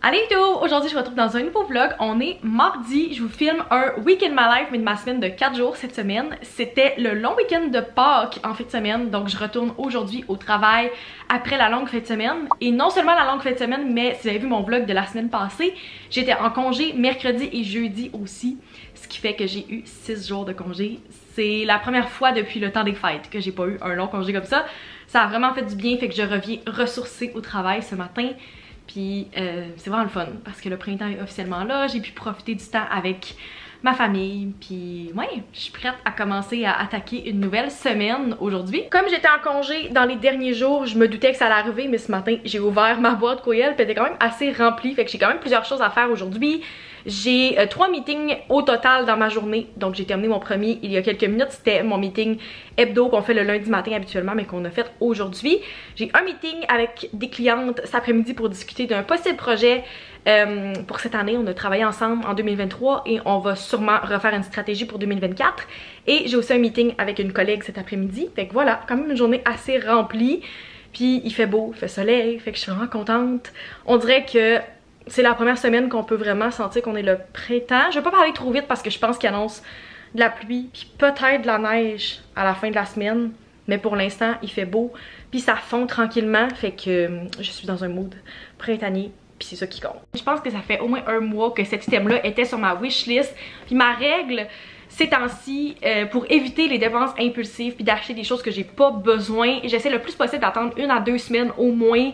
Allez tout! Aujourd'hui je vous retrouve dans un nouveau vlog. On est mardi, je vous filme un week-end my life mais de ma semaine de 4 jours cette semaine. C'était le long week-end de Pâques en fin de semaine, donc je retourne aujourd'hui au travail après la longue fin de semaine. Et non seulement la longue fin de semaine, mais si vous avez vu mon vlog de la semaine passée, j'étais en congé mercredi et jeudi aussi, ce qui fait que j'ai eu 6 jours de congé. C'est la première fois depuis le temps des fêtes que j'ai pas eu un long congé comme ça. Ça a vraiment fait du bien, fait que je reviens ressourcée au travail ce matin. Puis c'est vraiment le fun parce que le printemps est officiellement là, j'ai pu profiter du temps avec ma famille, puis ouais, je suis prête à commencer à attaquer une nouvelle semaine aujourd'hui. Comme j'étais en congé dans les derniers jours, je me doutais que ça allait arriver, mais ce matin j'ai ouvert ma boîte courriel, puis elle était quand même assez remplie, fait que j'ai quand même plusieurs choses à faire aujourd'hui. J'ai 3 meetings au total dans ma journée, donc j'ai terminé mon premier il y a quelques minutes, c'était mon meeting hebdo qu'on fait le lundi matin habituellement mais qu'on a fait aujourd'hui. J'ai un meeting avec des clientes cet après-midi pour discuter d'un possible projet pour cette année. On a travaillé ensemble en 2023 et on va sûrement refaire une stratégie pour 2024. Et j'ai aussi un meeting avec une collègue cet après-midi, fait que voilà, quand même une journée assez remplie. Puis il fait beau, il fait soleil, fait que je suis vraiment contente. On dirait que c'est la première semaine qu'on peut vraiment sentir qu'on est le printemps. Je vais pas parler trop vite parce que je pense qu'il annonce de la pluie puis peut-être de la neige à la fin de la semaine. Mais pour l'instant, il fait beau puis ça fond tranquillement. Fait que je suis dans un mood printanier puis c'est ça qui compte. Je pense que ça fait au moins un mois que cet item-là était sur ma wishlist. Puis ma règle ces temps-ci, pour éviter les dépenses impulsives puis d'acheter des choses que j'ai pas besoin, j'essaie le plus possible d'attendre 1 à 2 semaines au moins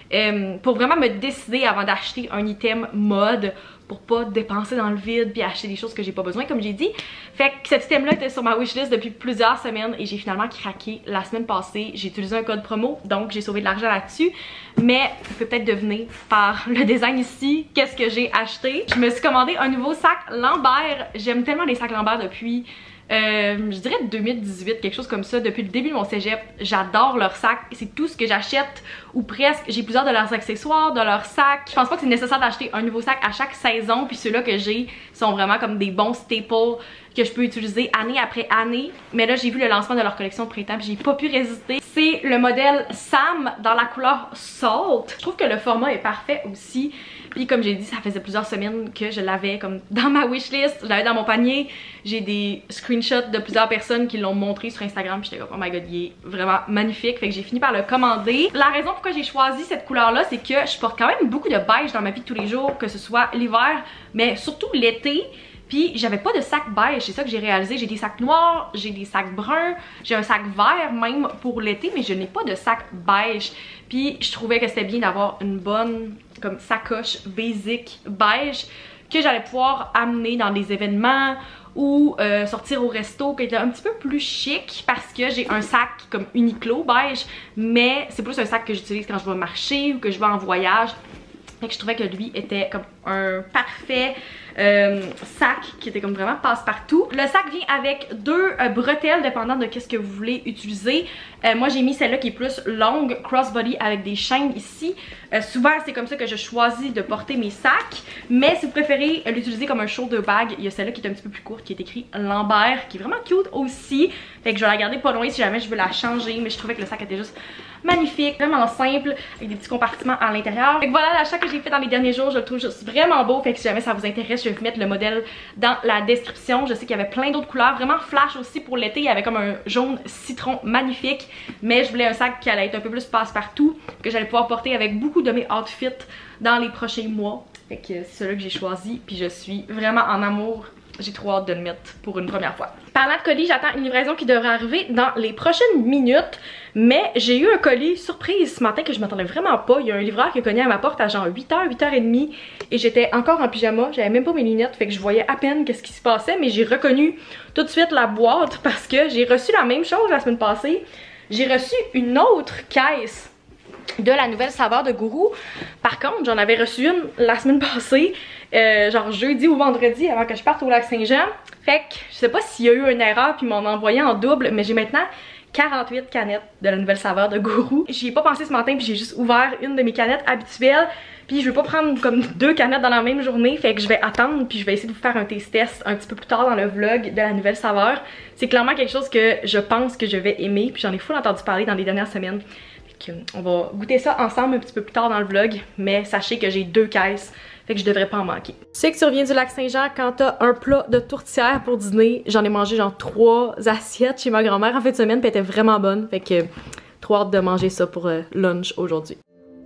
pour vraiment me décider avant d'acheter un item mode pour pas dépenser dans le vide puis acheter des choses que j'ai pas besoin comme j'ai dit. Fait que cet item là était sur ma wishlist depuis plusieurs semaines et j'ai finalement craqué la semaine passée. J'ai utilisé un code promo donc j'ai sauvé de l'argent là-dessus, mais vous pouvez peut-être deviner par le design ici qu'est-ce que j'ai acheté. Je me suis commandé un nouveau sac Lambert. J'aime tellement les sacs Lambert depuis je dirais 2018, quelque chose comme ça, depuis le début de mon cégep. J'adore leurs sacs, c'est tout ce que j'achète ou presque. J'ai plusieurs de leurs accessoires, de leurs sacs. Je pense pas que c'est nécessaire d'acheter un nouveau sac à chaque saison, puis ceux-là que j'ai sont vraiment comme des bons staples que je peux utiliser année après année. Mais là j'ai vu le lancement de leur collection de printemps, j'ai pas pu résister. C'est le modèle Sam dans la couleur Salt. Je trouve que le format est parfait aussi. Puis comme j'ai dit, ça faisait plusieurs semaines que je l'avais comme dans ma wishlist, je l'avais dans mon panier. J'ai des screenshots de plusieurs personnes qui l'ont montré sur Instagram, puis j'étais comme oh my god, il est vraiment magnifique, fait que j'ai fini par le commander. La raison pourquoi j'ai choisi cette couleur là, c'est que je porte quand même beaucoup de beige dans ma vie de tous les jours, que ce soit l'hiver, mais surtout l'été. Puis j'avais pas de sac beige, c'est ça que j'ai réalisé. J'ai des sacs noirs, j'ai des sacs bruns, j'ai un sac vert même pour l'été, mais je n'ai pas de sac beige. Puis je trouvais que c'était bien d'avoir une bonne comme sacoche basic beige que j'allais pouvoir amener dans des événements ou sortir au resto, qui était un petit peu plus chic parce que j'ai un sac comme Uniqlo beige, mais c'est plus un sac que j'utilise quand je vais marcher ou que je vais en voyage. Fait que je trouvais que lui était comme un parfait sac qui était comme vraiment passe-partout. Le sac vient avec 2 bretelles dépendant de qu'est-ce que vous voulez utiliser. Moi j'ai mis celle-là qui est plus longue, crossbody avec des chaînes ici. Souvent c'est comme ça que je choisis de porter mes sacs. Mais si vous préférez l'utiliser comme un shoulder bag, il y a celle-là qui est un petit peu plus courte qui est écrit Lambert, qui est vraiment cute aussi. Fait que je vais la garder pas loin si jamais je veux la changer. Mais je trouvais que le sac était juste magnifique, vraiment simple, avec des petits compartiments à l'intérieur. Fait que voilà l'achat que j'ai fait dans les derniers jours, je le trouve juste vraiment beau. Fait que si jamais ça vous intéresse, je vais vous mettre le modèle dans la description. Je sais qu'il y avait plein d'autres couleurs, vraiment flash aussi pour l'été. Il y avait comme un jaune citron magnifique, mais je voulais un sac qui allait être un peu plus passe-partout, que j'allais pouvoir porter avec beaucoup de mes outfits dans les prochains mois. Fait que c'est celui que j'ai choisi, puis je suis vraiment en amour. J'ai trop hâte de le mettre pour une première fois. Parlant de colis, j'attends une livraison qui devrait arriver dans les prochaines minutes. Mais j'ai eu un colis surprise ce matin que je m'attendais vraiment pas. Il y a un livreur qui a cogné à ma porte à genre 8h, 8h30. Et j'étais encore en pyjama, j'avais même pas mes lunettes. Fait que je voyais à peine qu'est-ce qui se passait. Mais j'ai reconnu tout de suite la boîte parce que j'ai reçu la même chose la semaine passée. J'ai reçu une autre caisse de la nouvelle saveur de Gourou. Par contre, j'en avais reçu une la semaine passée, genre jeudi ou vendredi avant que je parte au lac Saint-Jean. Fait que je sais pas s'il y a eu une erreur puis m'en envoyé en double, mais j'ai maintenant 48 canettes de la nouvelle saveur de Gourou. J'y ai pas pensé ce matin puis j'ai juste ouvert une de mes canettes habituelles. Puis je veux pas prendre comme 2 canettes dans la même journée, fait que je vais attendre puis je vais essayer de vous faire un taste test un petit peu plus tard dans le vlog de la nouvelle saveur. C'est clairement quelque chose que je pense que je vais aimer puis j'en ai full entendu parler dans les dernières semaines. On va goûter ça ensemble un petit peu plus tard dans le vlog, mais sachez que j'ai 2 caisses, fait que je devrais pas en manquer. Tu sais que tu reviens du lac Saint-Jean quand t'as un plat de tourtière pour dîner. J'en ai mangé genre 3 assiettes chez ma grand-mère en fin de semaine, puis elle était vraiment bonne, fait que trop hâte de manger ça pour lunch aujourd'hui.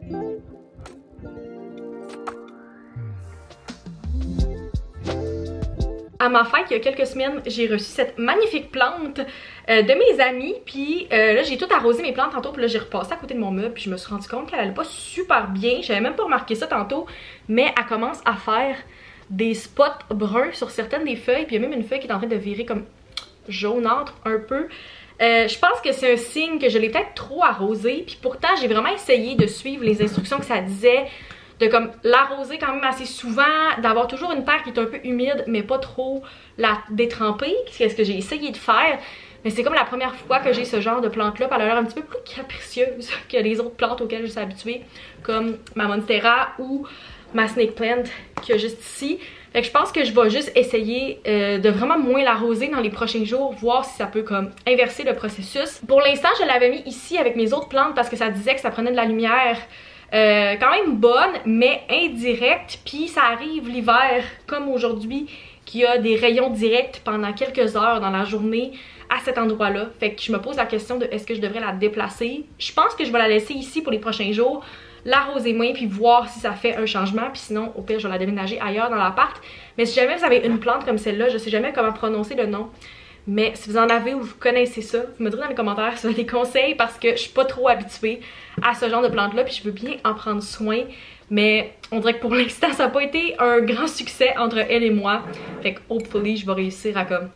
À ma fête, il y a quelques semaines, j'ai reçu cette magnifique plante de mes amis. Puis là, j'ai tout arrosé mes plantes tantôt. Puis là, j'ai repassé à côté de mon meuble. Puis je me suis rendu compte qu'elle allait pas super bien. J'avais même pas remarqué ça tantôt. Mais elle commence à faire des spots bruns sur certaines des feuilles. Puis il y a même une feuille qui est en train de virer comme jaunâtre un peu. Je pense que c'est un signe que je l'ai peut-être trop arrosé. Puis pourtant, j'ai vraiment essayé de suivre les instructions que ça disait. De comme l'arroser quand même assez souvent, d'avoir toujours une terre qui est un peu humide mais pas trop la détremper, c'est ce que j'ai essayé de faire. Mais c'est comme la première fois que j'ai ce genre de plante là, elle a l'air un petit peu plus capricieuse que les autres plantes auxquelles je suis habituée, comme ma monstera ou ma snake plant qu'il y a juste ici. Fait que je pense que je vais juste essayer de vraiment moins l'arroser dans les prochains jours, voir si ça peut comme inverser le processus. Pour l'instant, je l'avais mis ici avec mes autres plantes parce que ça disait que ça prenait de la lumière quand même bonne, mais indirecte. Puis ça arrive l'hiver, comme aujourd'hui, qu'il y a des rayons directs pendant quelques heures dans la journée à cet endroit-là. Fait que je me pose la question de est-ce que je devrais la déplacer. Je pense que je vais la laisser ici pour les prochains jours, l'arroser moins, puis voir si ça fait un changement. Puis sinon, au pire, je vais la déménager ailleurs dans l'appart. Mais si jamais vous avez une plante comme celle-là, je sais jamais comment prononcer le nom. Mais si vous en avez ou vous connaissez ça, vous me direz dans les commentaires si vous avez des conseils parce que je suis pas trop habituée à ce genre de plante là puis je veux bien en prendre soin. Mais on dirait que pour l'instant ça n'a pas été un grand succès entre elle et moi. Fait que hopefully je vais réussir à comme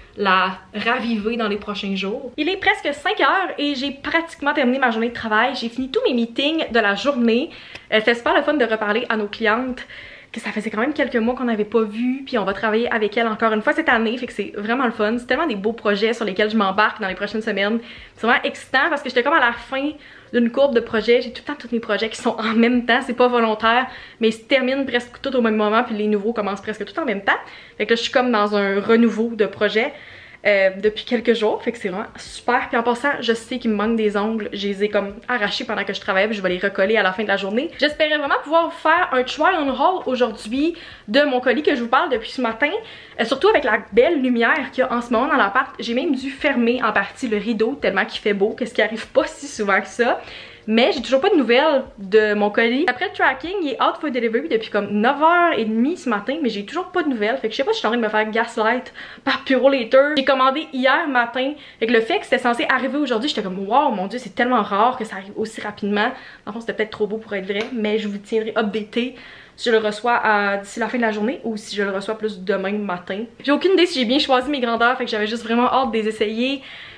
la raviver dans les prochains jours. Il est presque 5 heures et j'ai pratiquement terminé ma journée de travail. J'ai fini tous mes meetings de la journée. C'était super le fun de reparler à nos clientes. Que ça faisait quand même quelques mois qu'on n'avait pas vu, puis on va travailler avec elle encore une fois cette année, fait que c'est vraiment le fun. C'est tellement des beaux projets sur lesquels je m'embarque dans les prochaines semaines. C'est vraiment excitant parce que j'étais comme à la fin d'une courbe de projets. J'ai tout le temps tous mes projets qui sont en même temps, c'est pas volontaire, mais ils se terminent presque tout au même moment, puis les nouveaux commencent presque tout en même temps. Fait que là, je suis comme dans un renouveau de projets. Depuis quelques jours, fait que c'est vraiment super. Puis en passant, je sais qu'il me manque des ongles, je les ai comme arrachés pendant que je travaillais, puis je vais les recoller à la fin de la journée. J'espérais vraiment pouvoir vous faire un try on haul aujourd'hui de mon colis que je vous parle depuis ce matin, surtout avec la belle lumière qu'il y a en ce moment dans l'appart. J'ai même dû fermer en partie le rideau tellement qu'il fait beau, que ce qui arrive pas si souvent que ça. Mais j'ai toujours pas de nouvelles de mon colis. Après le tracking, il est out for delivery depuis comme 9h30 ce matin, mais j'ai toujours pas de nouvelles. Fait que je sais pas si je suis en train de me faire gaslight par Purolator. J'ai commandé hier matin. Fait que le fait que c'était censé arriver aujourd'hui, j'étais comme wow, mon dieu, c'est tellement rare que ça arrive aussi rapidement. En fait, c'était peut-être trop beau pour être vrai, mais je vous tiendrai updaté si je le reçois d'ici la fin de la journée ou si je le reçois plus demain matin. J'ai aucune idée si j'ai bien choisi mes grandeurs, fait que j'avais juste vraiment hâte de les essayer.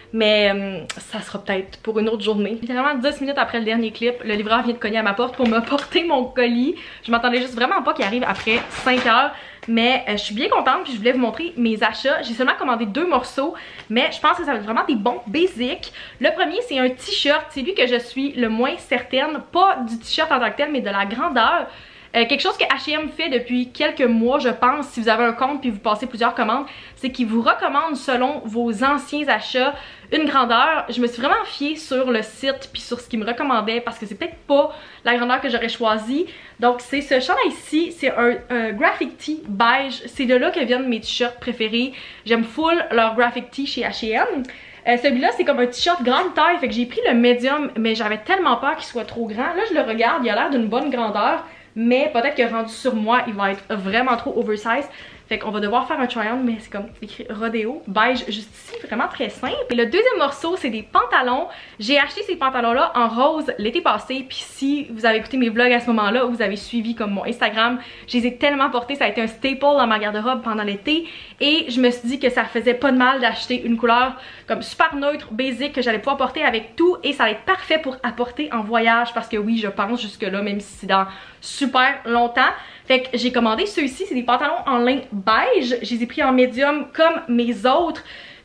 Mais ça sera peut-être pour une autre journée. Littéralement 10 minutes après le dernier clip, le livreur vient de cogner à ma porte pour me porter mon colis. Je m'attendais juste vraiment pas qu'il arrive après 5 heures. Mais je suis bien contente puis je voulais vous montrer mes achats. J'ai seulement commandé 2 morceaux, mais je pense que ça va être vraiment des bons basics. Le premier, c'est un t-shirt. C'est lui que je suis le moins certaine. Pas du t-shirt en tant que tel, mais de la grandeur. Quelque chose que H&M fait depuis quelques mois, je pense, si vous avez un compte puis vous passez plusieurs commandes, c'est qu'ils vous recommandent selon vos anciens achats une grandeur. Je me suis vraiment fiée sur le site puis sur ce qu'ils me recommandaient parce que c'est peut-être pas la grandeur que j'aurais choisie. Donc c'est ce chandail ici, c'est un graphic tee beige. C'est de là que viennent mes t-shirts préférés. J'aime full leur graphic tee chez H&M. Celui-là, c'est comme un t-shirt grande taille, fait que j'ai pris le medium, mais j'avais tellement peur qu'il soit trop grand. Là, je le regarde, il a l'air d'une bonne grandeur. Mais peut-être que rendu sur moi, il va être vraiment trop oversize. Fait qu'on va devoir faire un try-on, mais c'est comme écrit Rodeo, beige juste ici, vraiment très simple. Et le deuxième morceau, c'est des pantalons. J'ai acheté ces pantalons-là en rose l'été passé. Puis si vous avez écouté mes vlogs à ce moment-là, ou vous avez suivi comme mon Instagram, je les ai tellement portés, ça a été un staple dans ma garde-robe pendant l'été. Et je me suis dit que ça faisait pas de mal d'acheter une couleur comme super neutre, basic, que j'allais pouvoir porter avec tout. Et ça va être parfait pour apporter en voyage, parce que oui, je pense jusque-là, même si c'est dans super longtemps. Fait que j'ai commandé ceux-ci, c'est des pantalons en lin beige. Je les ai pris en médium comme mes autres.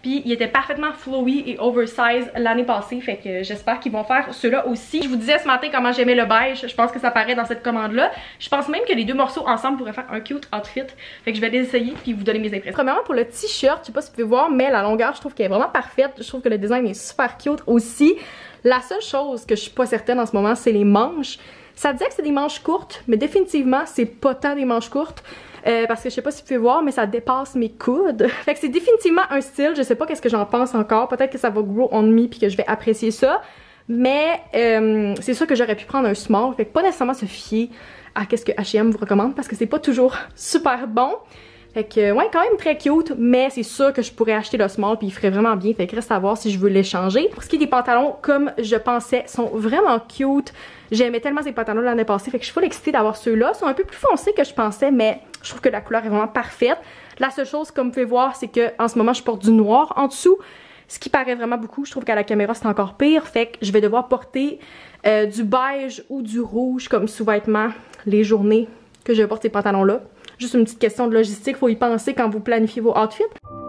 puis ils étaient parfaitement flowy et oversize l'année passée, fait que j'espère qu'ils vont faire ceux-là aussi. Je vous disais ce matin comment j'aimais le beige, je pense que ça paraît dans cette commande-là. Je pense même que les deux morceaux ensemble pourraient faire un cute outfit, fait que je vais les essayer puis vous donner mes impressions. Premièrement pour le t-shirt, je sais pas si vous pouvez voir, mais la longueur je trouve qu'elle est vraiment parfaite, je trouve que le design est super cute aussi. La seule chose que je suis pas certaine en ce moment, c'est les manches. Ça disait que c'est des manches courtes, mais définitivement c'est pas tant des manches courtes. Parce que je sais pas si vous pouvez voir, mais ça dépasse mes coudes. Fait que c'est définitivement un style, je sais pas qu'est-ce que j'en pense encore. Peut-être que ça va grow on me puis que je vais apprécier ça. Mais c'est sûr que j'aurais pu prendre un small. Fait que pas nécessairement se fier à qu'est-ce que H&M vous recommande parce que c'est pas toujours super bon. Fait que ouais, quand même très cute, mais c'est sûr que je pourrais acheter le small puis il ferait vraiment bien. Fait que reste à voir si je veux l'échanger. Pour ce qui est des pantalons, comme je pensais, sont vraiment cute. J'aimais tellement ces pantalons l'année passée, fait que je suis full excitée d'avoir ceux-là. Ils sont un peu plus foncés que je pensais, mais je trouve que la couleur est vraiment parfaite. La seule chose, comme vous pouvez voir, c'est que en ce moment, je porte du noir en dessous, ce qui paraît vraiment beaucoup. Je trouve qu'à la caméra, c'est encore pire, fait que je vais devoir porter du beige ou du rouge comme sous-vêtement les journées que je porte ces pantalons-là. Juste une petite question de logistique, faut y penser quand vous planifiez vos outfits.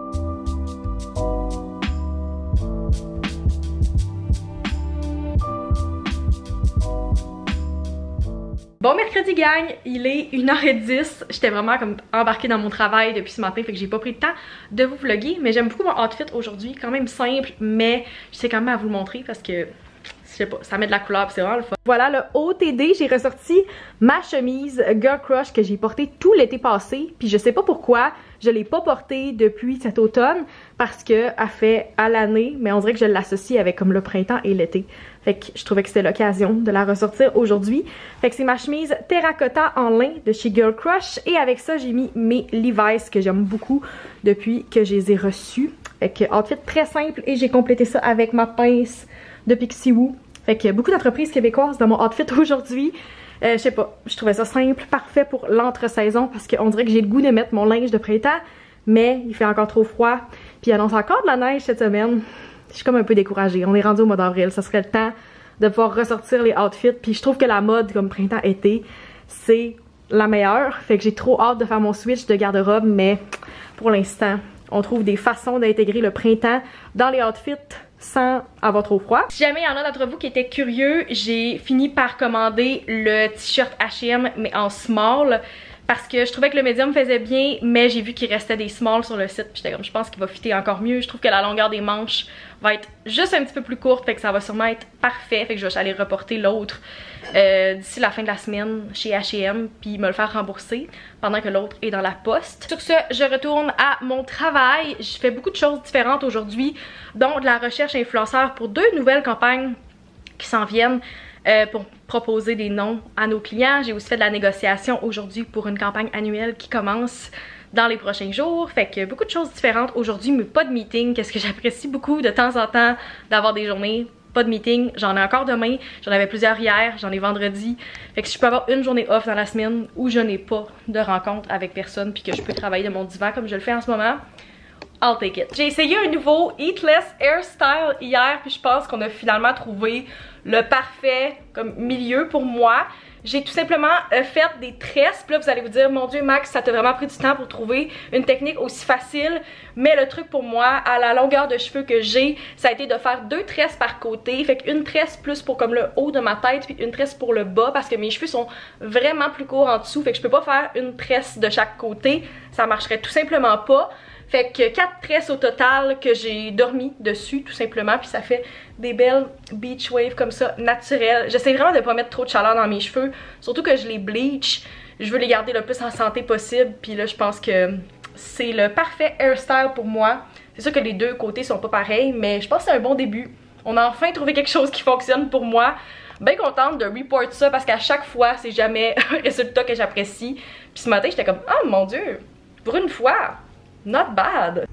Bon mercredi gang, il est 1h10, j'étais vraiment comme embarquée dans mon travail depuis ce matin, fait que j'ai pas pris le temps de vous vlogger, mais j'aime beaucoup mon outfit aujourd'hui, quand même simple, mais je sais quand même à vous le montrer parce que je sais pas, ça met de la couleur pis c'est vraiment le fun. Voilà le OTD, j'ai ressorti ma chemise Girl Crush que j'ai portée tout l'été passé. Puis je sais pas pourquoi, je l'ai pas portée depuis cet automne parce que elle fait à l'année, mais on dirait que je l'associe avec comme le printemps et l'été. Fait que je trouvais que c'était l'occasion de la ressortir aujourd'hui. Fait que c'est ma chemise terracotta en lin de chez Girl Crush. Et avec ça, j'ai mis mes Levi's que j'aime beaucoup depuis que je les ai reçus. Fait que outfit très simple et j'ai complété ça avec ma pince de Pixie Woo. Fait que beaucoup d'entreprises québécoises dans mon outfit aujourd'hui. Je sais pas, je trouvais ça simple, parfait pour l'entre-saison parce qu'on dirait que j'ai le goût de mettre mon linge de printemps, mais il fait encore trop froid. Puis il annonce encore de la neige cette semaine. Je suis comme un peu découragée. On est rendu au mois d'avril, ça serait le temps de pouvoir ressortir les outfits. Puis je trouve que la mode comme printemps-été, c'est la meilleure. Fait que j'ai trop hâte de faire mon switch de garde-robe, mais pour l'instant, on trouve des façons d'intégrer le printemps dans les outfits sans avoir trop froid. Si jamais il y en a d'entre vous qui étaient curieux, j'ai fini par commander le t-shirt H&M mais en small parce que je trouvais que le medium faisait bien, mais j'ai vu qu'il restait des smalls sur le site, puis j'étais comme je pense qu'il va fitter encore mieux. Je trouve que la longueur des manches va être juste un petit peu plus courte, fait que ça va sûrement être parfait, fait que je vais aller reporter l'autre d'ici la fin de la semaine chez H&M puis me le faire rembourser pendant que l'autre est dans la poste. Sur ce, je retourne à mon travail. Je fais beaucoup de choses différentes aujourd'hui, dont de la recherche influenceur pour 2 nouvelles campagnes qui s'en viennent pour proposer des noms à nos clients. J'ai aussi fait de la négociation aujourd'hui pour une campagne annuelle qui commence dans les prochains jours. Fait que beaucoup de choses différentes aujourd'hui, mais pas de meeting. Qu'est-ce que j'apprécie beaucoup de temps en temps d'avoir des journées. Pas de meeting, j'en ai encore demain, j'en avais plusieurs hier, j'en ai vendredi. Fait que si je peux avoir une journée off dans la semaine où je n'ai pas de rencontre avec personne puis que je peux travailler de mon divan comme je le fais en ce moment, I'll take it. J'ai essayé un nouveau Eatless Hairstyle hier puis je pense qu'on a finalement trouvé le parfait comme milieu pour moi. J'ai tout simplement fait des tresses. Puis là, vous allez vous dire, mon Dieu, Max, ça t'a vraiment pris du temps pour trouver une technique aussi facile. Mais le truc pour moi, à la longueur de cheveux que j'ai, ça a été de faire 2 tresses par côté. Fait qu'une tresse plus pour comme le haut de ma tête, puis une tresse pour le bas, parce que mes cheveux sont vraiment plus courts en dessous. Fait que je peux pas faire une tresse de chaque côté. Ça marcherait tout simplement pas. Fait que 4 tresses au total que j'ai dormi dessus tout simplement, puis ça fait des belles beach waves comme ça, naturelles. J'essaie vraiment de pas mettre trop de chaleur dans mes cheveux, surtout que je les bleach. Je veux les garder le plus en santé possible, puis là je pense que c'est le parfait hairstyle pour moi. C'est sûr que les 2 côtés sont pas pareils, mais je pense que c'est un bon début. On a enfin trouvé quelque chose qui fonctionne pour moi. Bien contente de report ça parce qu'à chaque fois, c'est jamais un résultat que j'apprécie. Puis ce matin, j'étais comme, ah mon Dieu, pour une fois, not bad.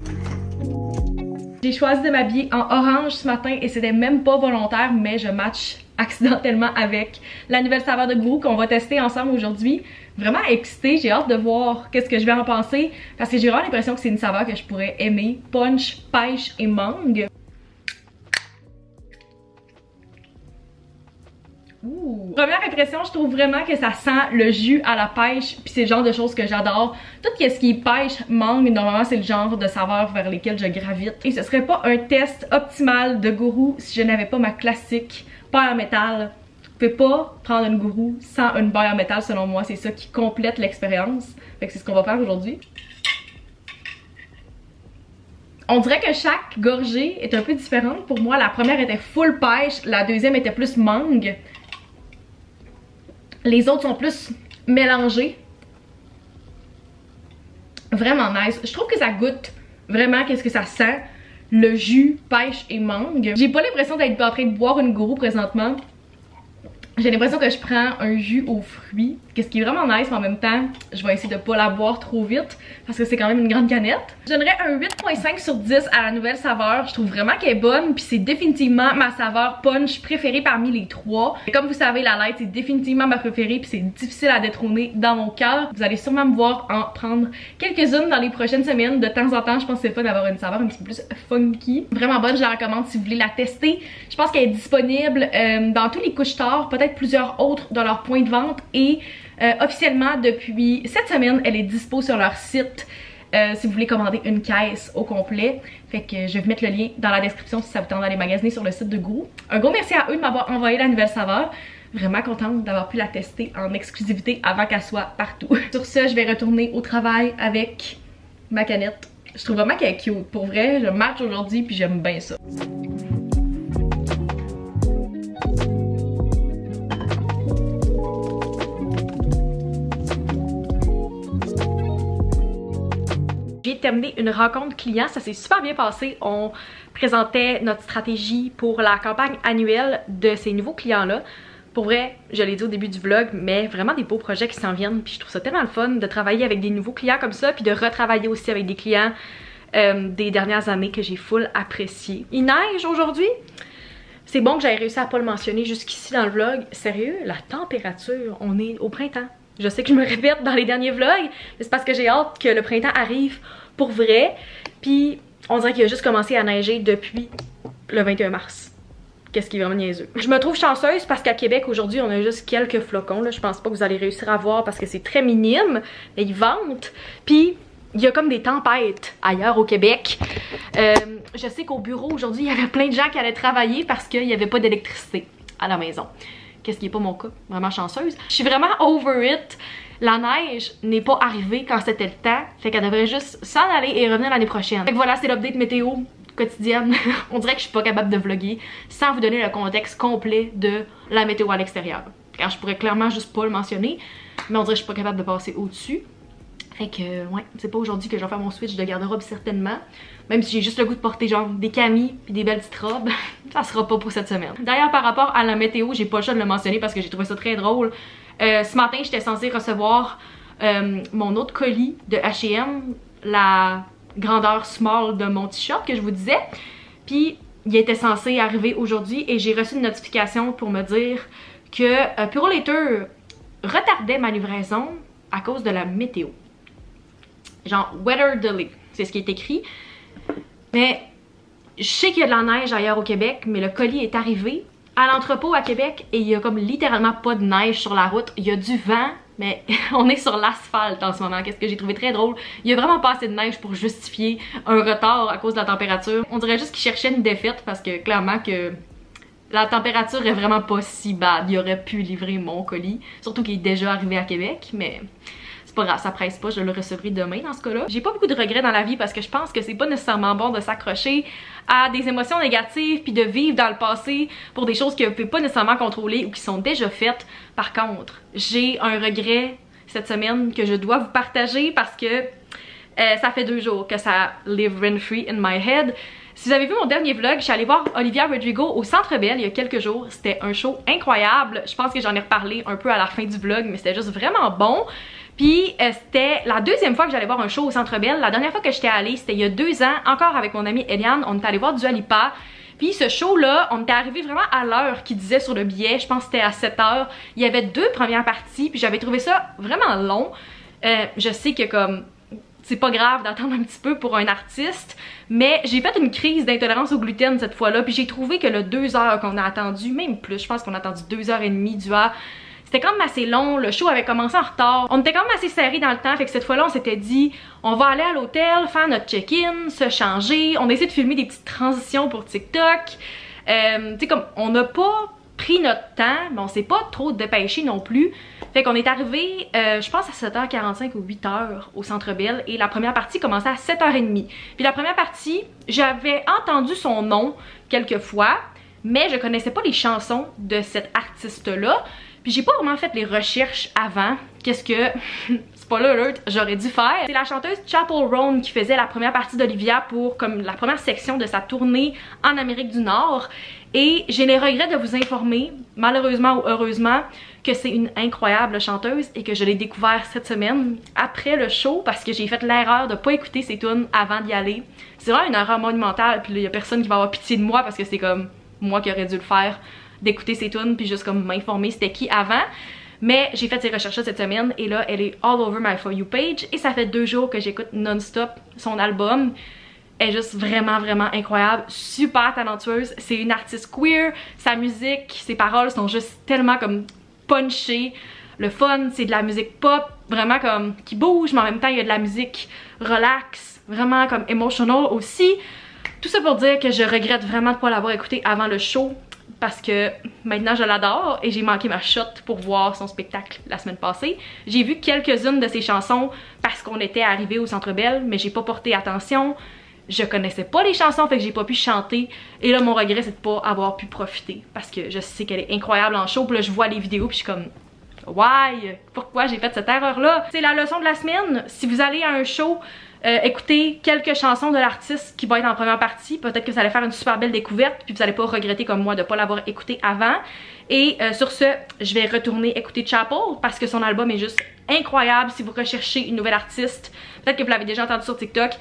J'ai choisi de m'habiller en orange ce matin et c'était même pas volontaire, mais je match accidentellement avec la nouvelle saveur de goût qu'on va tester ensemble aujourd'hui. Vraiment excitée, j'ai hâte de voir qu'est-ce que je vais en penser parce que j'ai vraiment l'impression que c'est une saveur que je pourrais aimer. Punch, pêche et mangue. Ouh. Première impression, je trouve vraiment que ça sent le jus à la pêche, puis c'est le genre de choses que j'adore. Tout ce qui est pêche, mangue, normalement c'est le genre de saveurs vers lesquelles je gravite. Et ce serait pas un test optimal de gourou si je n'avais pas ma classique paille en métal. Vous pouvez pas prendre une gourou sans une paille en métal, selon moi, c'est ça qui complète l'expérience. Fait que c'est ce qu'on va faire aujourd'hui. On dirait que chaque gorgée est un peu différente pour moi. La première était full pêche, la deuxième était plus mangue. Les autres sont plus mélangés. Vraiment nice. Je trouve que ça goûte vraiment qu'est-ce que ça sent. Le jus, pêche et mangue. J'ai pas l'impression d'être en train de boire une gourou présentement. J'ai l'impression que je prends un jus aux fruits, ce qui est vraiment nice, mais en même temps, je vais essayer de pas la boire trop vite parce que c'est quand même une grande canette. Je donnerais un 8.5 sur 10 à la nouvelle saveur. Je trouve vraiment qu'elle est bonne, puis c'est définitivement ma saveur punch préférée parmi les trois. Et comme vous savez, la light, c'est définitivement ma préférée, puis c'est difficile à détrôner dans mon cœur. Vous allez sûrement me voir en prendre quelques-unes dans les prochaines semaines. De temps en temps, je pense que c'est fun d'avoir une saveur un petit peu plus funky. Vraiment bonne, je la recommande si vous voulez la tester. Je pense qu'elle est disponible dans tous les couche-tard, peut-être plusieurs autres dans leur point de vente, et officiellement depuis cette semaine elle est dispo sur leur site si vous voulez commander une caisse au complet. Fait que je vais vous mettre le lien dans la description si ça vous tente d'aller magasiner sur le site de Gourou. Un gros merci à eux de m'avoir envoyé la nouvelle saveur. Vraiment contente d'avoir pu la tester en exclusivité avant qu'elle soit partout. Sur ce, je vais retourner au travail avec ma canette. Je trouve vraiment qu'elle est cute. Pour vrai, je match aujourd'hui puis j'aime bien ça. J'ai terminé une rencontre client, ça s'est super bien passé. On présentait notre stratégie pour la campagne annuelle de ces nouveaux clients-là. Pour vrai, je l'ai dit au début du vlog, mais vraiment des beaux projets qui s'en viennent. Puis je trouve ça tellement le fun de travailler avec des nouveaux clients comme ça, puis de retravailler aussi avec des clients des dernières années que j'ai full apprécié. Il neige aujourd'hui. C'est bon que j'aie réussi à pas le mentionner jusqu'ici dans le vlog. Sérieux, la température, on est au printemps. Je sais que je me répète dans les derniers vlogs, mais c'est parce que j'ai hâte que le printemps arrive pour vrai. Puis on dirait qu'il a juste commencé à neiger depuis le 21 mars. Qu'est-ce qui est vraiment niaiseux. Je me trouve chanceuse parce qu'à Québec aujourd'hui on a juste quelques flocons. Là. Je pense pas que vous allez réussir à voir parce que c'est très minime. Mais ils ventent. Puis il y a comme des tempêtes ailleurs au Québec. Je sais qu'au bureau aujourd'hui il y avait plein de gens qui allaient travailler parce qu'il n'y avait pas d'électricité à la maison. Qu'est-ce qui n'est pas mon cas, vraiment chanceuse. Je suis vraiment over it. La neige n'est pas arrivée quand c'était le temps, fait qu'elle devrait juste s'en aller et revenir l'année prochaine. Fait que voilà, c'est l'update météo quotidienne. On dirait que je suis pas capable de vlogger sans vous donner le contexte complet de la météo à l'extérieur. Car je pourrais clairement juste pas le mentionner, mais on dirait que je suis pas capable de passer au-dessus. Fait que, ouais, c'est pas aujourd'hui que je vais faire mon switch de garde-robe certainement. Même si j'ai juste le goût de porter genre des camis puis des belles petites robes, ça sera pas pour cette semaine. D'ailleurs, par rapport à la météo, j'ai pas le choix de le mentionner parce que j'ai trouvé ça très drôle. Ce matin, j'étais censée recevoir mon autre colis de H&M, la grandeur small de mon t-shirt que je vous disais. Puis, il était censé arriver aujourd'hui et j'ai reçu une notification pour me dire que Purolator retardait ma livraison à cause de la météo. Genre weather delay, c'est ce qui est écrit. Mais je sais qu'il y a de la neige ailleurs au Québec, mais le colis est arrivé à l'entrepôt à Québec et il y a comme littéralement pas de neige sur la route. Il y a du vent, mais on est sur l'asphalte en ce moment. Qu'est-ce que j'ai trouvé très drôle. Il y a vraiment pas assez de neige pour justifier un retard à cause de la température. On dirait juste qu'ils cherchaient une défaite parce que clairement que la température est vraiment pas si bad. Il aurait pu livrer mon colis, surtout qu'il est déjà arrivé à Québec, mais c'est pas grave, ça presse pas, je le recevrai demain dans ce cas-là. J'ai pas beaucoup de regrets dans la vie parce que je pense que c'est pas nécessairement bon de s'accrocher à des émotions négatives puis de vivre dans le passé pour des choses que vous pouvez pas nécessairement contrôler ou qui sont déjà faites. Par contre, j'ai un regret cette semaine que je dois vous partager parce que ça fait 2 jours que ça live rent free in my head. Si vous avez vu mon dernier vlog, je suis allée voir Olivia Rodrigo au Centre Bell il y a quelques jours. C'était un show incroyable. Je pense que j'en ai reparlé un peu à la fin du vlog, mais c'était juste vraiment bon. Puis c'était la 2e fois que j'allais voir un show au Centre Bell. La dernière fois que j'étais allée, c'était il y a 2 ans, encore avec mon amie Eliane. On est allé voir Dua Lipa. Puis ce show-là, on était arrivé vraiment à l'heure qu'il disait sur le billet. Je pense que c'était à 7 h. Il y avait 2 premières parties, puis j'avais trouvé ça vraiment long. Je sais que comme c'est pas grave d'attendre un petit peu pour un artiste, mais j'ai fait une crise d'intolérance au gluten cette fois-là, puis j'ai trouvé que le 2 heures qu'on a attendu, même plus, je pense qu'on a attendu 2h30 du A, c'était quand même assez long, le show avait commencé en retard, on était quand même assez serré dans le temps, fait que cette fois-là on s'était dit on va aller à l'hôtel, faire notre check-in, se changer, on a essayé de filmer des petites transitions pour TikTok, tu sais comme on n'a pas pris notre temps, mais on s'est pas trop dépêché non plus. Fait qu'on est arrivé, je pense à 7h45 ou 8h au Centre Bell et la première partie commençait à 7h30. Puis la première partie, j'avais entendu son nom quelques fois, mais je connaissais pas les chansons de cet artiste-là. Puis j'ai pas vraiment fait les recherches avant. Qu'est-ce que... spoiler alert, j'aurais dû faire. C'est la chanteuse Chappell Roan qui faisait la première partie d'Olivia pour comme la première section de sa tournée en Amérique du Nord. Et j'ai les regrets de vous informer, malheureusement ou heureusement, que c'est une incroyable chanteuse et que je l'ai découvert cette semaine après le show parce que j'ai fait l'erreur de pas écouter ses tunes avant d'y aller. C'est vraiment une erreur monumentale, puis il y a personne qui va avoir pitié de moi parce que c'est comme moi qui aurais dû le faire, d'écouter ses tunes puis juste comme m'informer c'était qui avant. Mais j'ai fait ces recherches cette semaine et là elle est all over my For You page et ça fait 2 jours que j'écoute non-stop son album. Elle est juste vraiment incroyable, super talentueuse, c'est une artiste queer, sa musique, ses paroles sont juste tellement comme punchées, le fun, c'est de la musique pop, vraiment comme qui bouge, mais en même temps il y a de la musique relax, vraiment comme emotional aussi. Tout ça pour dire que je regrette vraiment de ne pas l'avoir écouté avant le show parce que maintenant je l'adore et j'ai manqué ma shot pour voir son spectacle la semaine passée. J'ai vu quelques-unes de ses chansons parce qu'on était arrivé au Centre Bell, mais j'ai pas porté attention. Je connaissais pas les chansons, fait que j'ai pas pu chanter. Et là, mon regret, c'est de pas avoir pu profiter. Parce que je sais qu'elle est incroyable en show. Puis là, je vois les vidéos, puis je suis comme... Why? Pourquoi j'ai fait cette erreur-là? C'est la leçon de la semaine. Si vous allez à un show, écoutez quelques chansons de l'artiste qui va être en première partie. Peut-être que ça allait faire une super belle découverte. Puis vous allez pas regretter comme moi de pas l'avoir écouté avant. Et sur ce, je vais retourner écouter Chappell parce que son album est juste incroyable. Si vous recherchez une nouvelle artiste, peut-être que vous l'avez déjà entendu sur TikTok,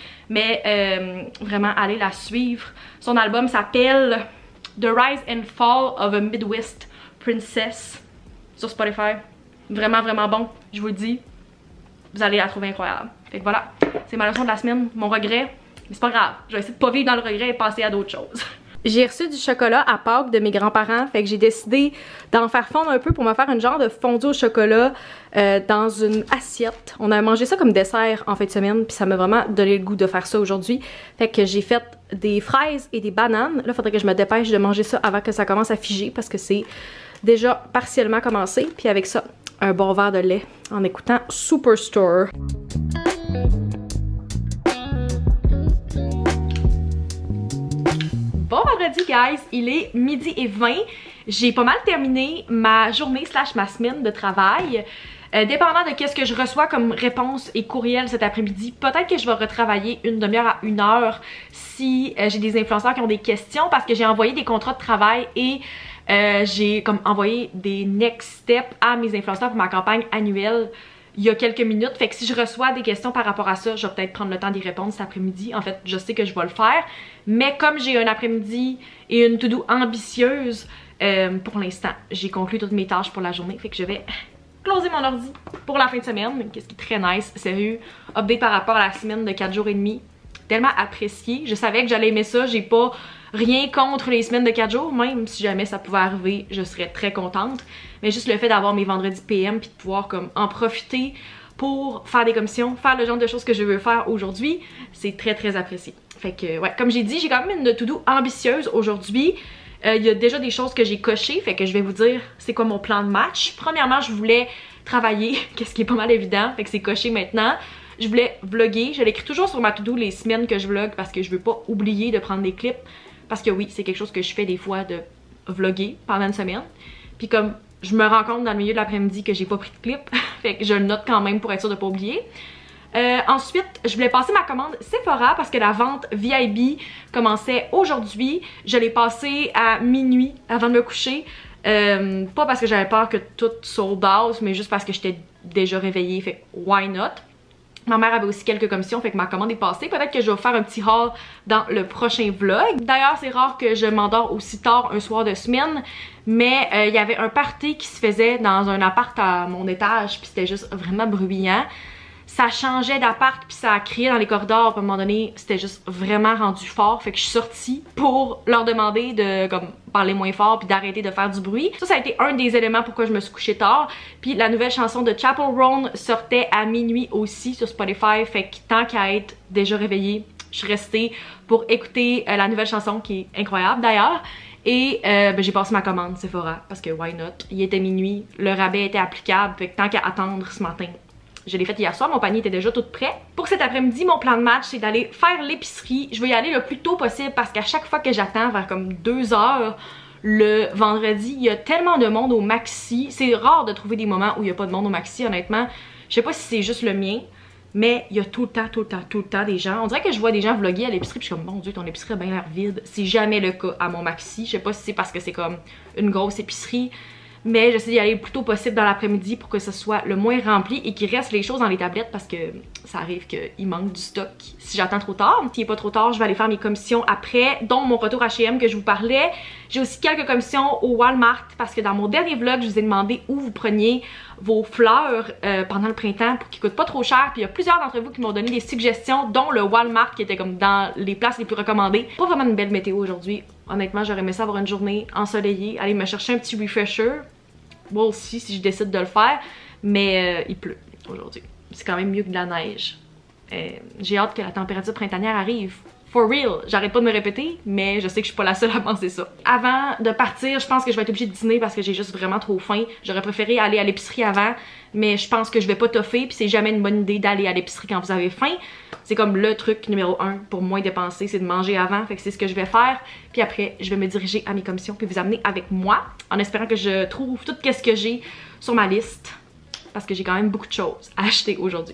mais vraiment allez la suivre. Son album s'appelle The Rise and Fall of a Midwest Princess sur Spotify. Vraiment bon, je vous le dis. Vous allez la trouver incroyable. Fait que voilà, c'est ma leçon de la semaine, mon regret. Mais c'est pas grave, je vais essayer de pas vivre dans le regret et passer à d'autres choses. J'ai reçu du chocolat à Pâques de mes grands-parents, fait que j'ai décidé d'en faire fondre un peu pour me faire une genre de fondue au chocolat dans une assiette. On a mangé ça comme dessert en fin de semaine, puis ça m'a vraiment donné le goût de faire ça aujourd'hui. Fait que j'ai fait des fraises et des bananes. Là, il faudrait que je me dépêche de manger ça avant que ça commence à figer parce que c'est déjà partiellement commencé. Puis avec ça, un bon verre de lait en écoutant Superstore. Bon vendredi guys, il est 12h20. J'ai pas mal terminé ma journée / ma semaine de travail. Dépendant de qu'est-ce que je reçois comme réponse et courriel cet après-midi, peut-être que je vais retravailler une demi-heure à 1 heure si j'ai des influenceurs qui ont des questions parce que j'ai envoyé des contrats de travail et j'ai comme envoyé des next steps à mes influenceurs pour ma campagne annuelle il y a quelques minutes. Fait que si je reçois des questions par rapport à ça, je vais peut-être prendre le temps d'y répondre cet après-midi. En fait, je sais que je vais le faire. Mais comme j'ai un après-midi et une to-do ambitieuse, pour l'instant, j'ai conclu toutes mes tâches pour la journée. Fait que je vais closer mon ordi pour la fin de semaine. Qu'est-ce qui est très nice, sérieux. Update par rapport à la semaine de 4 jours et demi. Tellement apprécié. Je savais que j'allais aimer ça. J'ai pas rien contre les semaines de 4 jours. Même si jamais ça pouvait arriver, je serais très contente. Mais juste le fait d'avoir mes vendredis PM puis de pouvoir comme en profiter pour faire des commissions, faire le genre de choses que je veux faire aujourd'hui, c'est très apprécié. Fait que ouais, comme j'ai dit, j'ai quand même une to-do ambitieuse aujourd'hui. Il y a déjà des choses que j'ai cochées, fait que je vais vous dire c'est quoi mon plan de match. Premièrement, je voulais travailler, qu'est-ce qui est pas mal évident, fait que c'est coché maintenant. Je voulais vlogger, je l'écris toujours sur ma to-do les semaines que je vlog parce que je veux pas oublier de prendre des clips. Parce que oui, c'est quelque chose que je fais des fois de vlogger pendant une semaine. Puis comme je me rends compte dans le milieu de l'après-midi que j'ai pas pris de clip, fait que je le note quand même pour être sûre de pas oublier. Ensuite, je voulais passer ma commande Sephora parce que la vente VIB commençait aujourd'hui. Je l'ai passée à minuit avant de me coucher. Pas parce que j'avais peur que tout sold out, mais juste parce que j'étais déjà réveillée, fait why not? Ma mère avait aussi quelques commissions, fait que ma commande est passée. Peut-être que je vais faire un petit haul dans le prochain vlog. D'ailleurs, c'est rare que je m'endors aussi tard un soir de semaine, mais il y avait un party qui se faisait dans un appart à mon étage, puis c'était juste vraiment bruyant. ça changeait d'appart puis ça criait dans les corridors. Puis à un moment donné, c'était juste vraiment rendu fort. Fait que je suis sortie pour leur demander de comme parler moins fort puis d'arrêter de faire du bruit. Ça a été un des éléments pourquoi je me suis couchée tard. Puis la nouvelle chanson de Chappell Roan sortait à minuit aussi sur Spotify. Fait que tant qu'à être déjà réveillée, je suis restée pour écouter la nouvelle chanson qui est incroyable d'ailleurs. Et j'ai passé ma commande Sephora parce que why not? Il était minuit, le rabais était applicable. Fait que tant qu'à attendre ce matin, je l'ai fait hier soir, mon panier était déjà tout prêt. Pour cet après-midi, mon plan de match, c'est d'aller faire l'épicerie. Je vais y aller le plus tôt possible parce qu'à chaque fois que j'attends vers comme 2 heures le vendredi, il y a tellement de monde au Maxi. C'est rare de trouver des moments où il n'y a pas de monde au Maxi, honnêtement. Je sais pas si c'est juste le mien, mais il y a tout le temps des gens. On dirait que je vois des gens vlogger à l'épicerie puis je suis comme, mon Dieu, ton épicerie a bien l'air vide. C'est jamais le cas à mon Maxi. Je sais pas si c'est parce que c'est comme une grosse épicerie, mais j'essaie d'y aller le plus tôt possible dans l'après-midi pour que ce soit le moins rempli et qu'il reste les choses dans les tablettes parce que ça arrive qu'il manque du stock si j'attends trop tard. S'il n'est pas trop tard, je vais aller faire mes commissions après, dont mon retour H&M que je vous parlais. J'ai aussi quelques commissions au Walmart parce que dans mon dernier vlog, je vous ai demandé où vous preniez vos fleurs pendant le printemps pour qu'ils coûtent pas trop cher. Puis il y a plusieurs d'entre vous qui m'ont donné des suggestions, dont le Walmart qui était comme dans les places les plus recommandées. Pas vraiment une belle météo aujourd'hui. Honnêtement, j'aurais aimé ça avoir une journée ensoleillée, aller me chercher un petit refresher. Moi aussi, si je décide de le faire, mais il pleut aujourd'hui. C'est quand même mieux que de la neige. J'ai hâte que la température printanière arrive. For real, j'arrête pas de me répéter, mais je sais que je suis pas la seule à penser ça. Avant de partir, je pense que je vais être obligée de dîner parce que j'ai juste vraiment trop faim. J'aurais préféré aller à l'épicerie avant, mais je pense que je vais pas toffer, puis c'est jamais une bonne idée d'aller à l'épicerie quand vous avez faim. C'est comme le truc numéro 1 pour moins dépenser, c'est de manger avant, fait que c'est ce que je vais faire. Puis après, je vais me diriger à mes commissions puis vous amener avec moi, en espérant que je trouve tout ce que j'ai sur ma liste, parce que j'ai quand même beaucoup de choses à acheter aujourd'hui.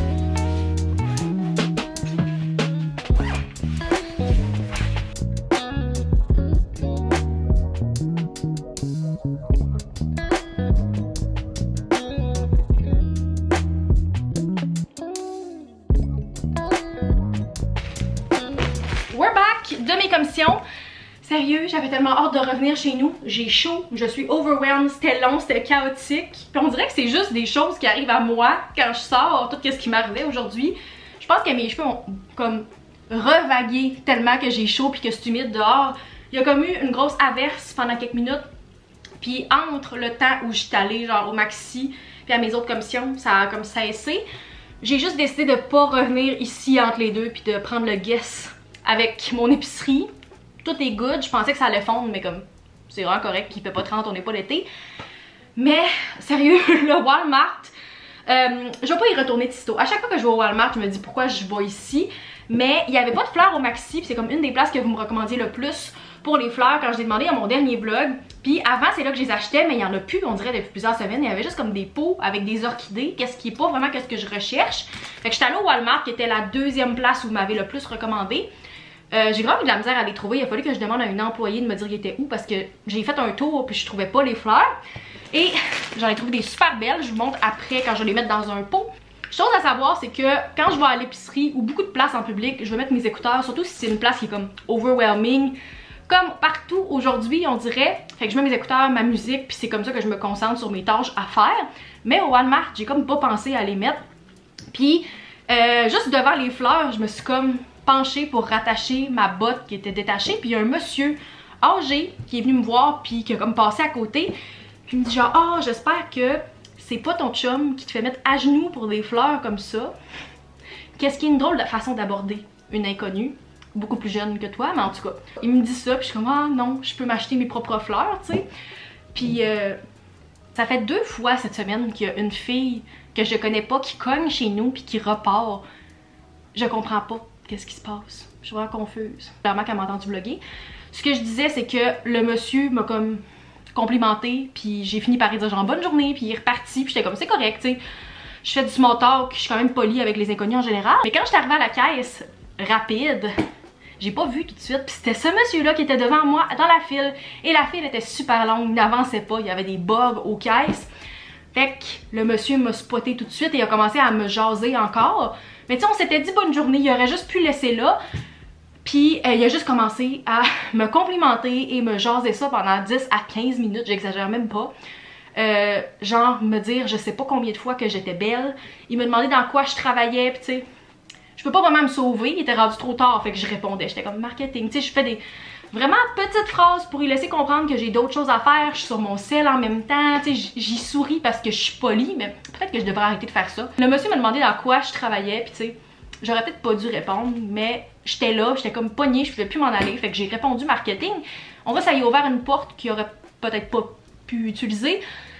De mes commissions. Sérieux, j'avais tellement hâte de revenir chez nous. J'ai chaud, je suis overwhelmed, c'était long, c'était chaotique. Puis on dirait que c'est juste des choses qui arrivent à moi quand je sors, tout ce qui m'arrivait aujourd'hui. Je pense que mes cheveux ont comme revagué tellement que j'ai chaud puis que c'est humide dehors. Il y a comme eu une grosse averse pendant quelques minutes. Puis entre le temps où j'étais allée genre au Maxi puis à mes autres commissions, ça a comme cessé. J'ai juste décidé de pas revenir ici entre les deux puis de prendre le guess avec mon épicerie. Tout est good, je pensais que ça allait fondre, mais comme c'est vraiment correct qu'il fait pas 30, on n'est pas l'été. Mais sérieux, le Walmart, je vais pas y retourner de sitôt. À chaque fois que je vais au Walmart, je me dis pourquoi je vais ici. Mais il n'y avait pas de fleurs au Maxi, c'est comme une des places que vous me recommandiez le plus pour les fleurs quand je l'ai demandé à mon dernier vlog. Puis avant, c'est là que je les achetais, mais il y en a plus, on dirait depuis plusieurs semaines. Il y avait juste comme des pots avec des orchidées, qu'est-ce qui est pas vraiment qu'est-ce que je recherche. Fait que j'étais allée au Walmart, qui était la deuxième place où vous m'avez le plus recommandé. J'ai vraiment eu de la misère à les trouver. Il a fallu que je demande à une employée de me dire il était où parce que j'ai fait un tour puis je trouvais pas les fleurs. Et j'en ai trouvé des super belles. Je vous montre après quand je vais les mettre dans un pot. Chose à savoir, c'est que quand je vais à l'épicerie ou beaucoup de places en public, je vais mettre mes écouteurs, surtout si c'est une place qui est comme overwhelming. Comme partout aujourd'hui, on dirait. Fait que je mets mes écouteurs, ma musique, puis c'est comme ça que je me concentre sur mes tâches à faire. Mais au Walmart, j'ai comme pas pensé à les mettre. Puis juste devant les fleurs, je me suis comme penchée pour rattacher ma botte qui était détachée. Puis il y a un monsieur âgé qui est venu me voir puis qui a comme passé à côté. Puis il me dit genre, ah, j'espère que c'est pas ton chum qui te fait mettre à genoux pour des fleurs comme ça. Qu'est-ce qui est une drôle de façon d'aborder une inconnue, beaucoup plus jeune que toi, mais en tout cas. Il me dit ça puis je suis comme, ah non, je peux m'acheter mes propres fleurs, tu sais. Puis ça fait 2 fois cette semaine qu'il y a une fille que je connais pas qui cogne chez nous puis qui repart. Je comprends pas. Qu'est-ce qui se passe? Je suis vraiment confuse. Clairement qu'elle m'a entendu vlogger. Ce que je disais, c'est que le monsieur m'a comme complimenté, puis j'ai fini par lui dire genre bonne journée, puis il est reparti, puis j'étais comme c'est correct, tu sais. Je fais du small talk, je suis quand même polie avec les inconnus en général. Mais quand je suis arrivée à la caisse rapide, j'ai pas vu tout de suite, puis c'était ce monsieur-là qui était devant moi dans la file. Et la file était super longue, il n'avançait pas, il y avait des bugs aux caisses. Fait que le monsieur m'a spoté tout de suite et il a commencé à me jaser encore. Mais tu sais, on s'était dit bonne journée, il aurait juste pu laisser là. Puis il a juste commencé à me complimenter et me jaser ça pendant 10 à 15 minutes, j'exagère même pas. genre me dire je sais pas combien de fois que j'étais belle. Il me demandait dans quoi je travaillais, pis tu sais, je peux pas vraiment me sauver, il était rendu trop tard, fait que je répondais, j'étais comme marketing, tu sais, je fais des vraiment petites phrases pour lui laisser comprendre que j'ai d'autres choses à faire, je suis sur mon sel en même temps, tu sais, j'y souris parce que je suis polie, mais peut-être que je devrais arrêter de faire ça. Le monsieur m'a demandé dans quoi je travaillais, pis tu sais, j'aurais peut-être pas dû répondre, mais j'étais là, j'étais comme pognée, je pouvais plus m'en aller, fait que j'ai répondu marketing. On va, ça y a ouvert une porte qu'il aurait peut-être pas pu utiliser.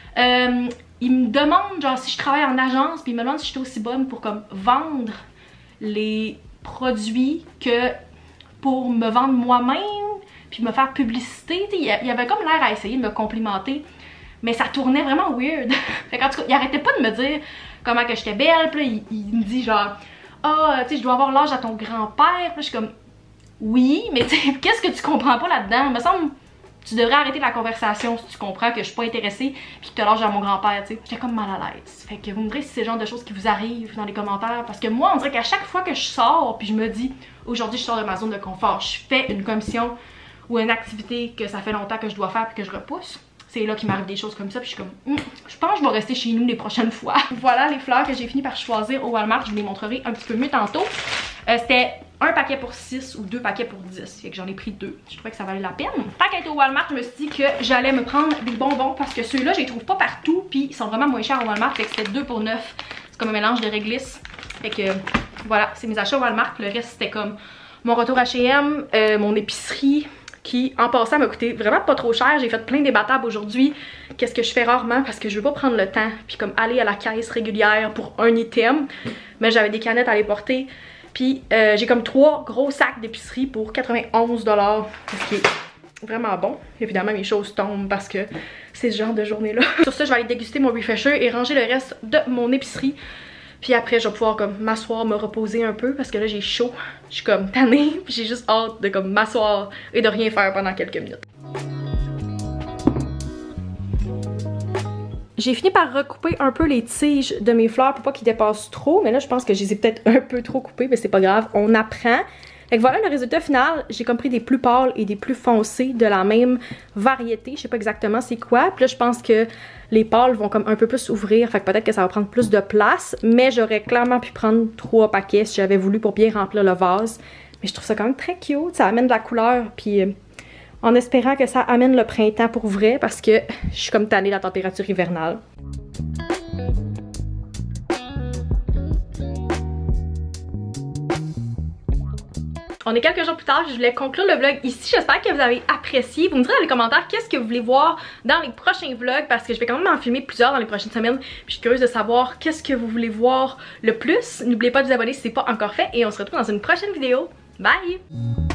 Il me demande genre si je travaille en agence, puis il me demande si j'étais aussi bonne pour comme vendre les produits que pour me vendre moi-même, puis me faire publicité. Il y avait comme l'air à essayer de me complimenter, mais ça tournait vraiment weird. Fait qu'en tout cas, il arrêtait pas de me dire comment que j'étais belle, puis là, il me dit genre ah, tu sais, je dois avoir l'âge à ton grand-père. Puis je suis comme oui, mais tu sais, qu'est-ce que tu comprends pas là-dedans? Il me semble tu devrais arrêter la conversation si tu comprends que je suis pas intéressée puis que tu as l'âge à mon grand-père, tu sais. J'étais comme mal à l'aise. Fait que vous me direz si c'est le genre de choses qui vous arrivent dans les commentaires, parce que moi, on dirait qu'à chaque fois que je sors puis je me dis aujourd'hui je sors de ma zone de confort, je fais une commission ou une activité que ça fait longtemps que je dois faire puis que je repousse, c'est là qu'il m'arrive des choses comme ça puis je suis comme je pense que je vais rester chez nous les prochaines fois. Voilà les fleurs que j'ai fini par choisir au Walmart, je vous les montrerai un petit peu mieux tantôt. C'était un paquet pour 6 ou 2 paquets pour 10. Fait que j'en ai pris 2. Je trouvais que ça valait la peine. Tant qu'à être au Walmart, je me suis dit que j'allais me prendre des bonbons parce que ceux-là, je les trouve pas partout. Puis ils sont vraiment moins chers au Walmart. Fait que c'était 2 pour 9. C'est comme un mélange de réglisse. Fait que voilà, c'est mes achats au Walmart. Le reste, c'était comme mon retour H&M, mon épicerie qui, en passant, m'a coûté vraiment pas trop cher. J'ai fait plein d'ébattables aujourd'hui. Qu'est-ce que je fais rarement parce que je veux pas prendre le temps puis comme aller à la caisse régulière pour un item. Mais j'avais des canettes à les porter. Puis j'ai comme 3 gros sacs d'épicerie pour 91 $, ce qui est vraiment bon. Évidemment, mes choses tombent parce que c'est ce genre de journée-là. Sur ça, je vais aller déguster mon refresher et ranger le reste de mon épicerie. Puis après, je vais pouvoir comme m'asseoir, me reposer un peu parce que là, j'ai chaud. Je suis comme tannée. Puis j'ai juste hâte de comme m'asseoir et de rien faire pendant quelques minutes. J'ai fini par recouper un peu les tiges de mes fleurs pour pas qu'ils dépassent trop. Mais là, je pense que je les ai peut-être un peu trop coupées, mais c'est pas grave, on apprend. Fait que voilà le résultat final. J'ai comme pris des plus pâles et des plus foncés de la même variété. Je sais pas exactement c'est quoi. Puis là, je pense que les pâles vont comme un peu plus ouvrir. Fait que peut-être que ça va prendre plus de place. Mais j'aurais clairement pu prendre 3 paquets si j'avais voulu pour bien remplir le vase. Mais je trouve ça quand même très cute. Ça amène de la couleur. Puis en espérant que ça amène le printemps pour vrai parce que je suis comme tannée de la température hivernale. On est quelques jours plus tard, je voulais conclure le vlog ici. J'espère que vous avez apprécié. Vous me direz dans les commentaires qu'est-ce que vous voulez voir dans les prochains vlogs parce que je vais quand même en filmer plusieurs dans les prochaines semaines. Puis je suis curieuse de savoir qu'est-ce que vous voulez voir le plus. N'oubliez pas de vous abonner si ce n'est pas encore fait et on se retrouve dans une prochaine vidéo. Bye!